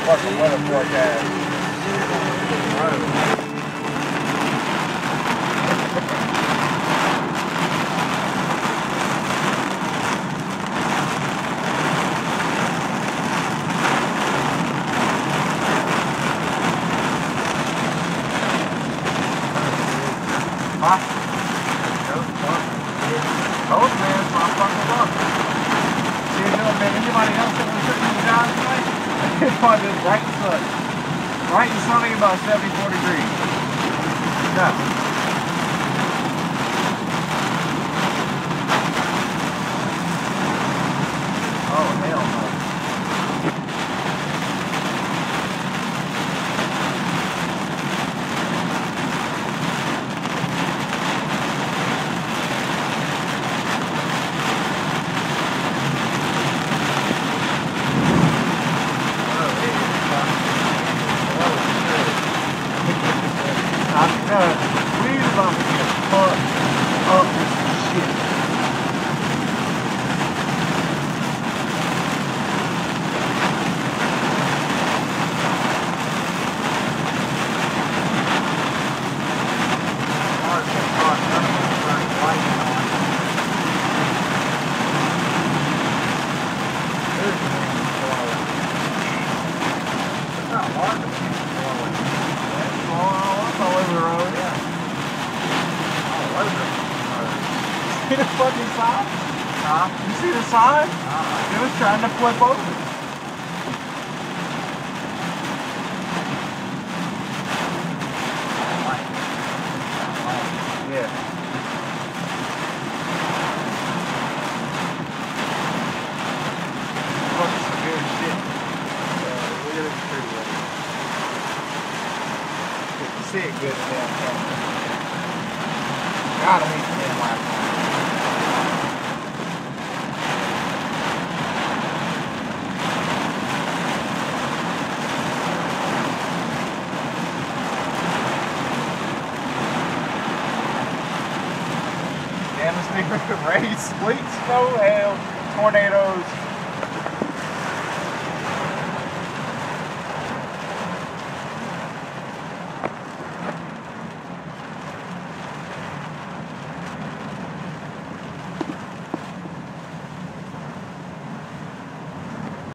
fucking weather forecast. Huh? Cold, man, it's my fucking luck. See, you know, man, anybody else that was shooting these guys tonight? It's probably just bright and sunny. Bright and sunny, about 74 degrees. No. Oh, hell no. We're about to get fucked up with some shit. See the fucking sign? You see the sign? It was trying to flip over. Yeah. Fucking severe shit. Look at this tree right here. You can see it good downtown. God, I hate the damn last one. Damn, this thing rain, sleet, snow, hail, tornadoes.